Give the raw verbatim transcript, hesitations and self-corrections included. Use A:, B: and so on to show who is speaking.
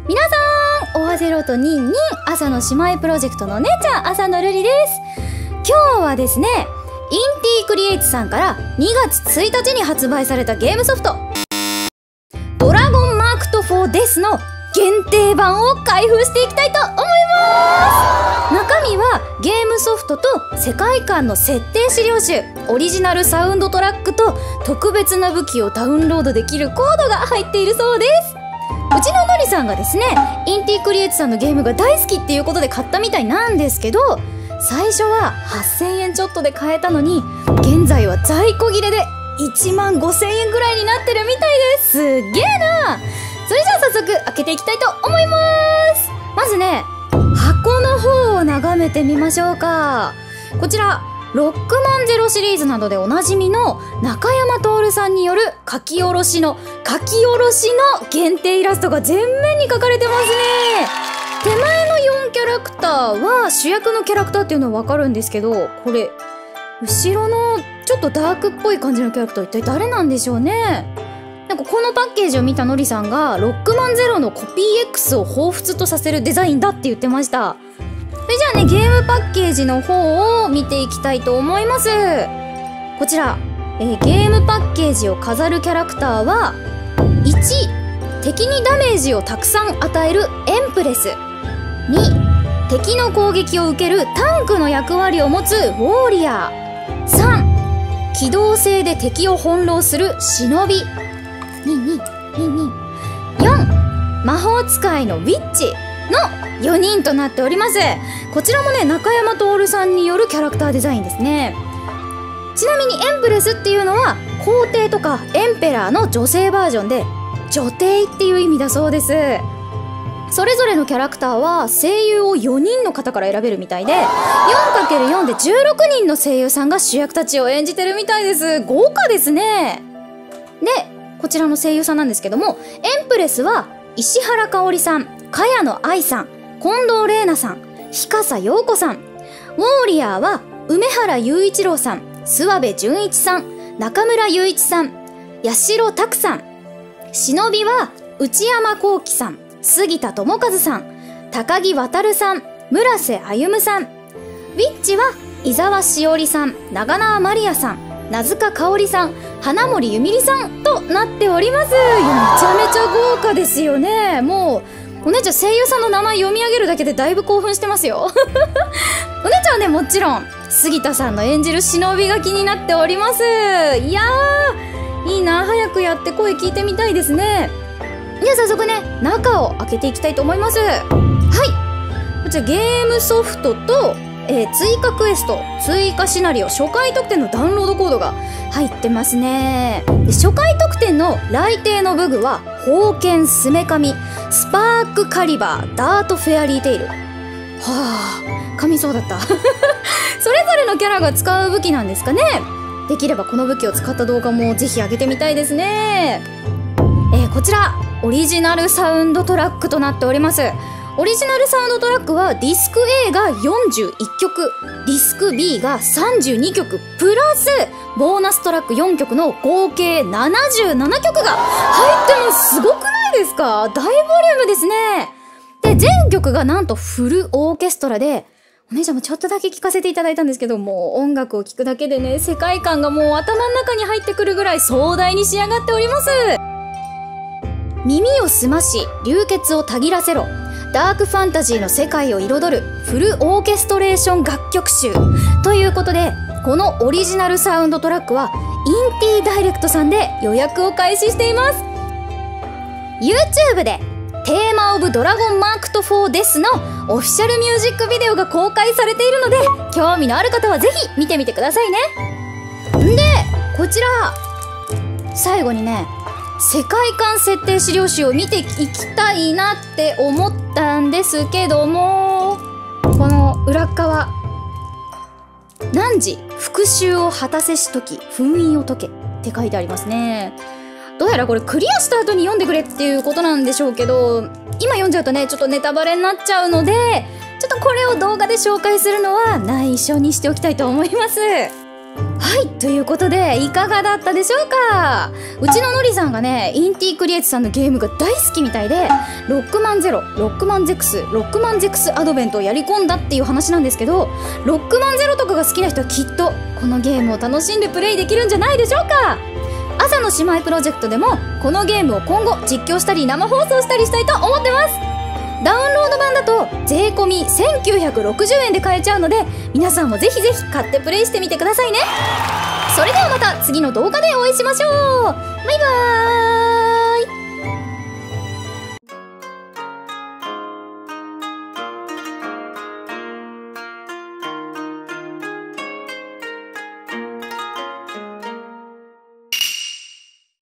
A: 皆さん、おはゼロとニンニン、朝の姉妹プロジェクトの姉ちゃん、朝のルリです。今日はですね、インティクリエイツさんからにがつついたちに発売されたゲームソフト、ドラゴンマークトフォーデスの限定版を開封していきたいと思います。中身はゲームソフトと世界観の設定資料集、オリジナルサウンドトラックと特別な武器をダウンロードできるコードが入っているそうです。うちののりさんがですね、インティクリエイツさんのゲームが大好きっていうことで買ったみたいなんですけど、最初ははっせんえんちょっとで買えたのに、現在は在庫切れでいちまんごせんえんぐらいになってるみたいです。すっげえな。それじゃあ早速開けていきたいと思います。まずね、箱の方を眺めてみましょうか。こちらロックマンゼロシリーズなどでおなじみの中山徹さんによる書き下ろしの書き下ろしの限定イラストが全面に描かれてますね。手前のよんキャラクターは主役のキャラクターっていうのはわかるんですけど、これ後ろのちょっとダークっぽい感じのキャラクターは一体誰なんでしょうね。なんかこのパッケージを見たのりさんがロックマンゼロのコピー X を彷彿とさせるデザインだって言ってました。それじゃあね、ゲームパッケージの方を見ていきたいと思います。こちら、えー、ゲームパッケージを飾るキャラクターはいち、敵にダメージをたくさん与えるエンプレス。に、敵の攻撃を受けるタンクの役割を持つウォーリアー。さん、機動性で敵を翻弄する忍び。にににによん、魔法使いのウィッチのよにんとなっております。こちらもね、中山徹さんによるキャラクターデザインですね。ちなみにエンプレスっていうのは皇帝とかエンペラーの女性バージョンで女帝っていう意味だそうです。それぞれのキャラクターは声優をよにんの方から選べるみたいで、 よんかけるよん でじゅうろくにんの声優さんが主役たちを演じてるみたいです。豪華ですね。で、こちらの声優さんなんですけども、エンプレスは石原かおりさん、茅野愛さん、近藤玲奈さん、日笠陽子さん。ウォーリアーは梅原雄一郎さん、諏訪部純一さん、中村雄一さん、八代拓さん。忍びは内山幸輝さん、杉田智和さん、高木渉さん、村瀬歩さん。ウィッチは伊沢しおりさん、長縄まりやさん、名塚かおりさん、花森ゆみりさんとなっております。いや、めちゃめちゃ豪華ですよね。もうお姉ちゃん声優さんの名前読み上げるだけでだいぶ興奮してますよ。お姉ちゃんはね、もちろん杉田さんの演じる忍びが気になっております。いやー、いいな。早くやって声聞いてみたいですね。じゃあ早速ね、中を開けていきたいと思います。はい、こちらゲームソフトと、えー、追加クエスト、追加シナリオ、初回特典のダウンロードコードが入ってますね。で、初回特典の来帝の武具は宝剣スメカミ、スパークカリバー、ダートフェアリーテイル。はあ、噛みそうだったそれぞれのキャラが使う武器なんですかね。できればこの武器を使った動画もぜひ上げてみたいですね。えー、こちらオリジナルサウンドトラックとなっております。オリジナルサウンドトラックはディスク A がよんじゅういっきょく、ディスク B がさんじゅうにきょく、プラスボーナストラックよんきょくの合計ななじゅうななきょくが入ってます。すごくないですか？大ボリュームですね。で、全曲がなんとフルオーケストラで、お姉ちゃんもちょっとだけ聴かせていただいたんですけど、もう音楽を聴くだけでね、世界観がもう頭の中に入ってくるぐらい壮大に仕上がっております。耳を澄まし流血をたぎらせろ、ダークファンタジーの世界を彩るフルオーケストレーション楽曲集ということで、このオリジナルサウンドトラックはインティダイレクトさんで予約を開始しています。 YouTube でテーマオブドラゴンマークトフォーデスのオフィシャルミュージックビデオが公開されているので、興味のある方はぜひ見てみてくださいね。んで、こちら最後にね、世界観設定資料集を見ていきたいなって思ったんですけども、この裏側、汝復讐を果たせしとき封印を解けって書いてありますね。どうやらこれクリアした後に読んでくれっていうことなんでしょうけど、今読んじゃうとね、ちょっとネタバレになっちゃうので、ちょっとこれを動画で紹介するのは内緒にしておきたいと思います。 はい、ということでいかがだったでしょうか。うちののりさんがね、インティクリエイトさんのゲームが大好きみたいで、ロックマンゼロ、ロックマンゼックス、ロックマンゼックスアドベントをやり込んだっていう話なんですけど、ロックマンゼロとかが好きな人はきっとこのゲームを楽しんでプレイできるんじゃないでしょうか。朝の姉妹プロジェクトでもこのゲームを今後実況したり生放送したりしたいと思ってます。ダウンロード版だと税込みせんきゅうひゃくろくじゅうえんで買えちゃうので、皆さんもぜひぜひ買ってプレイしてみてくださいね。それではまた次の動画でお会いしましょう。バイバーイ。